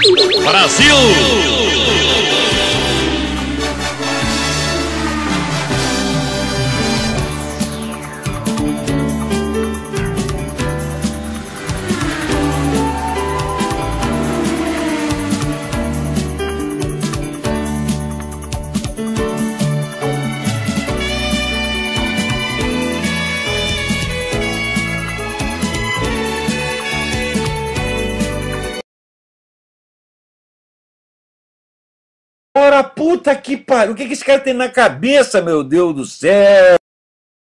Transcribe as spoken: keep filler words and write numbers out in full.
Brasil! Ora, puta que pariu. O que, que esse cara tem na cabeça, meu Deus do céu?